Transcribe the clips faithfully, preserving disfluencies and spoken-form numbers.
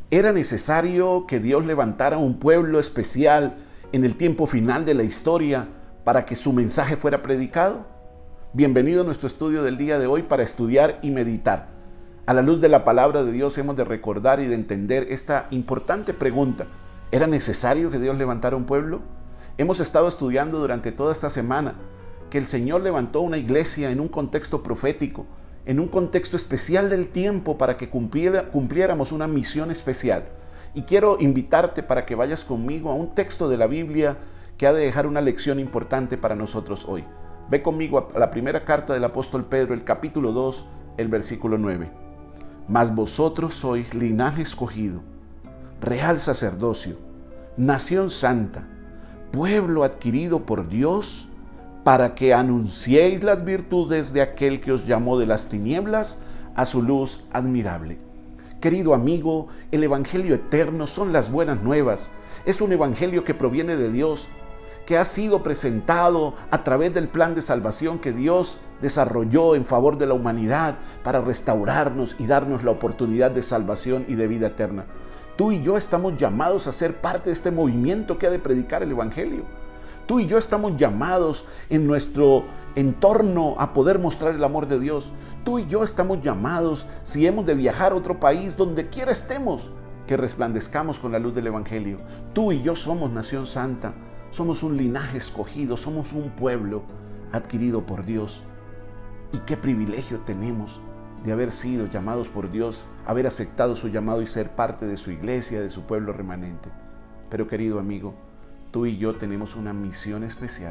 ¿Era necesario que Dios levantara un pueblo especial en el tiempo final de la historia para que su mensaje fuera predicado? Bienvenido a nuestro estudio del día de hoy para estudiar y meditar. A la luz de la palabra de Dios hemos de recordar y de entender esta importante pregunta. ¿Era necesario que Dios levantara un pueblo? Hemos estado estudiando durante toda esta semana que el Señor levantó una iglesia en un contexto profético, en un contexto especial del tiempo para que cumpliera, cumpliéramos una misión especial. Y quiero invitarte para que vayas conmigo a un texto de la Biblia que ha de dejar una lección importante para nosotros hoy. Ve conmigo a la primera carta del apóstol Pedro, el capítulo dos, el versículo nueve. Mas vosotros sois linaje escogido, real sacerdocio, nación santa, pueblo adquirido por Dios, para que anunciéis las virtudes de aquel que os llamó de las tinieblas a su luz admirable. Querido amigo, el Evangelio eterno son las buenas nuevas. Es un Evangelio que proviene de Dios, que ha sido presentado a través del plan de salvación que Dios desarrolló en favor de la humanidad para restaurarnos y darnos la oportunidad de salvación y de vida eterna. Tú y yo estamos llamados a ser parte de este movimiento que ha de predicar el Evangelio. Tú y yo estamos llamados en nuestro entorno a poder mostrar el amor de Dios. Tú y yo estamos llamados, si hemos de viajar a otro país, donde quiera estemos, que resplandezcamos con la luz del Evangelio. Tú y yo somos nación santa, somos un linaje escogido, somos un pueblo adquirido por Dios. Y qué privilegio tenemos de haber sido llamados por Dios, haber aceptado su llamado y ser parte de su iglesia, de su pueblo remanente. Pero querido amigo, tú y yo tenemos una misión especial.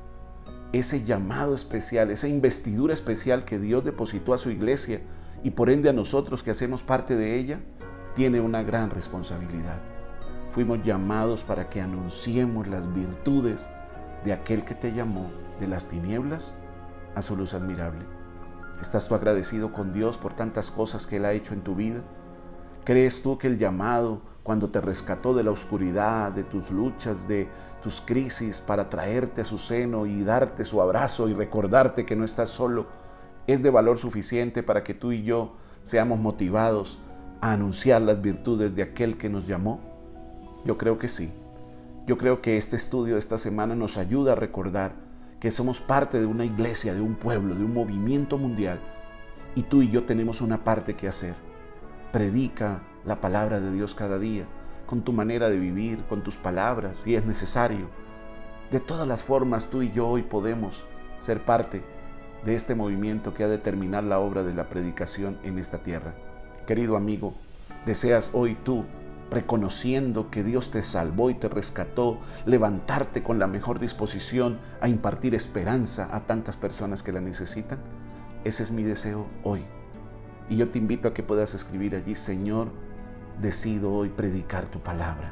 Ese llamado especial, esa investidura especial que Dios depositó a su iglesia y por ende a nosotros que hacemos parte de ella, tiene una gran responsabilidad. Fuimos llamados para que anunciemos las virtudes de aquel que te llamó de las tinieblas a su luz admirable. ¿Estás tú agradecido con Dios por tantas cosas que Él ha hecho en tu vida? ¿Crees tú que el llamado, cuando te rescató de la oscuridad, de tus luchas, de tus crisis, para traerte a su seno y darte su abrazo y recordarte que no estás solo, es de valor suficiente para que tú y yo seamos motivados a anunciar las virtudes de aquel que nos llamó? Yo creo que sí. Yo creo que este estudio de esta semana nos ayuda a recordar que somos parte de una iglesia, de un pueblo, de un movimiento mundial, y tú y yo tenemos una parte que hacer. Predica la palabra de Dios cada día, con tu manera de vivir, con tus palabras, si es necesario. De todas las formas, tú y yo hoy podemos ser parte de este movimiento que ha de terminar la obra de la predicación en esta tierra. Querido amigo, ¿deseas hoy tú, reconociendo que Dios te salvó y te rescató, levantarte con la mejor disposición a impartir esperanza a tantas personas que la necesitan? Ese es mi deseo hoy. Y yo te invito a que puedas escribir allí: Señor, decido hoy predicar tu palabra,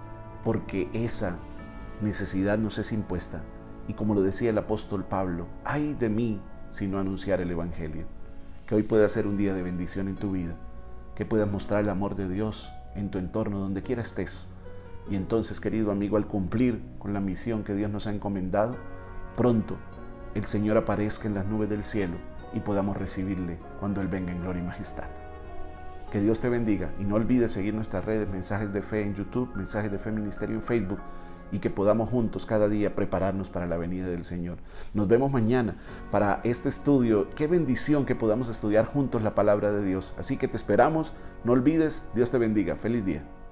porque esa necesidad nos es impuesta. Y como lo decía el apóstol Pablo, ay de mí si no anunciar el Evangelio. Que hoy pueda ser un día de bendición en tu vida, que puedas mostrar el amor de Dios en tu entorno, donde quiera estés. Y entonces, querido amigo, al cumplir con la misión que Dios nos ha encomendado, pronto el Señor aparezca en las nubes del cielo y podamos recibirle cuando Él venga en gloria y majestad. Que Dios te bendiga y no olvides seguir nuestras redes, Mensajes de Fe en YouTube, Mensajes de Fe Ministerio en Facebook, y que podamos juntos cada día prepararnos para la venida del Señor. Nos vemos mañana para este estudio. Qué bendición que podamos estudiar juntos la palabra de Dios. Así que te esperamos. No olvides. Dios te bendiga. Feliz día.